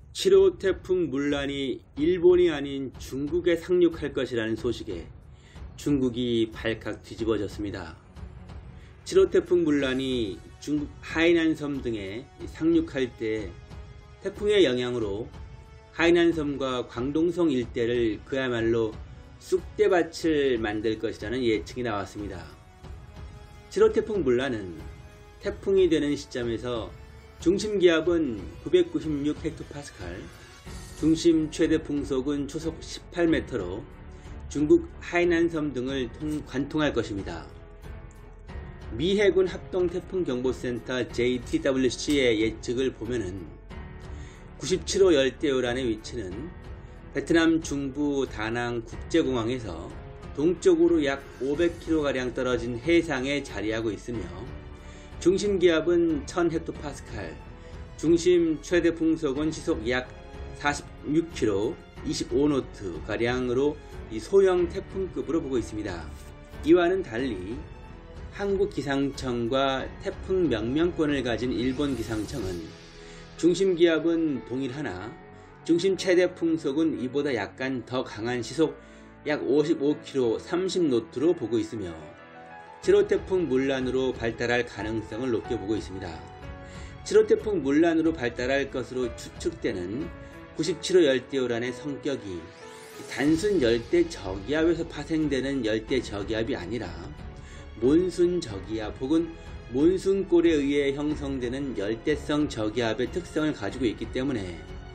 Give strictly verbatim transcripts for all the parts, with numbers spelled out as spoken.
칠 호 태풍 물란이 일본이 아닌 중국에 상륙할 것이라는 소식에 중국이 발칵 뒤집어졌습니다. 칠 호 태풍 물란이 중국 하이난섬 등에 상륙할 때 태풍의 영향으로 하이난섬과 광동성 일대를 그야말로 쑥대밭을 만들 것이라는 예측이 나왔습니다. 칠 호 태풍 물란은 태풍이 되는 시점에서 중심기압은 구백구십육 헥토파스칼, 중심 최대 풍속은 초속 십팔 미터로 중국 하이난섬 등을 통, 관통할 것입니다. 미 해군 합동태풍경보센터 제이 티 더블유 씨의 예측을 보면은 구십칠 호 열대요란의 위치는 베트남 중부 다낭 국제공항에서 동쪽으로 약 오백 킬로미터가량 떨어진 해상에 자리하고 있으며 중심기압은 천 헥토파스칼, 중심 최대 풍속은 시속 약 사십육 킬로미터, 이십오 노트가량으로 소형 태풍급으로 보고 있습니다. 이와는 달리 한국기상청과 태풍 명명권을 가진 일본 기상청은 중심기압은 동일하나 중심 최대 풍속은 이보다 약간 더 강한 시속 약 오십오 킬로미터, 삼십 노트로 보고 있으며 칠 호 태풍 물란으로 발달할 가능성을 높게 보고 있습니다. 칠 호 태풍 물란으로 발달할 것으로 추측되는 구십칠 호 열대요란의 성격이 단순 열대 저기압에서 파생되는 열대 저기압이 아니라 몬순 저기압 혹은 몬순골에 의해 형성되는 열대성 저기압의 특성을 가지고 있기 때문에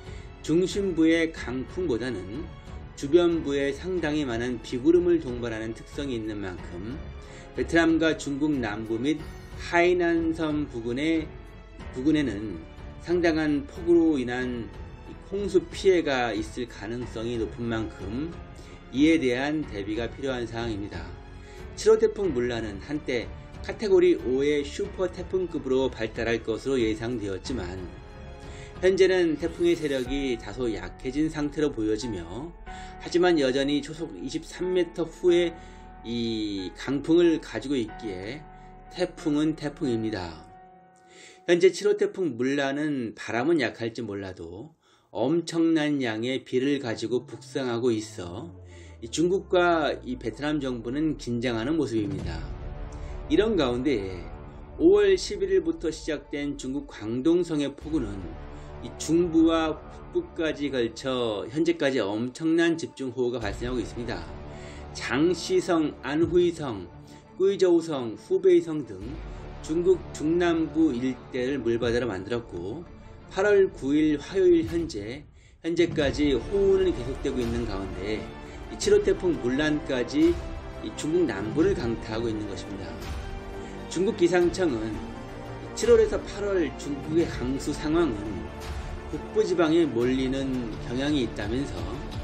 중심부의 강풍보다는 주변부에 상당히 많은 비구름을 동반하는 특성이 있는 만큼 베트남과 중국 남부 및 하이난섬 부근에, 부근에는 상당한 폭우로 인한 홍수 피해가 있을 가능성이 높은 만큼 이에 대한 대비가 필요한 사항입니다. 칠 호 태풍 물란은 한때 카테고리 오의 슈퍼 태풍급으로 발달할 것으로 예상되었지만 현재는 태풍의 세력이 다소 약해진 상태로 보여지며 하지만 여전히 초속 이십삼 미터 후에 이 강풍을 가지고 있기에 태풍은 태풍입니다. 현재 칠 호 태풍 물란은 바람은 약할지 몰라도 엄청난 양의 비를 가지고 북상하고 있어 중국과 이 베트남 정부는 긴장하는 모습입니다. 이런 가운데 오월 십일일부터 시작된 중국 광동성의 폭우는 이 중부와 북부까지 걸쳐 현재까지 엄청난 집중호우가 발생하고 있습니다. 장시성, 안후이성, 꾸이저우성, 후베이성 등 중국 중남부 일대를 물바다로 만들었고 팔월 구일 화요일 현재 현재까지 호우는 계속되고 있는 가운데 칠 호 태풍 물란까지 중국 남부를 강타하고 있는 것입니다. 중국 기상청은 칠월에서 팔월 중국의 강수 상황은 북부지방에 몰리는 경향이 있다면서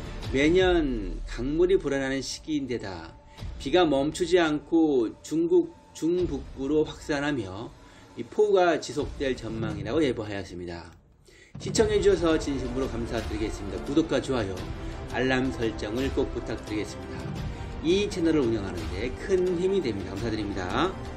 매년 강물이 불어나는 시기인데다 비가 멈추지 않고 중국 중북부로 확산하며 이 폭우가 지속될 전망이라고 예보하였습니다. 시청해주셔서 진심으로 감사드리겠습니다. 구독과 좋아요, 알람 설정을 꼭 부탁드리겠습니다. 이 채널을 운영하는 데 큰 힘이 됩니다. 감사드립니다.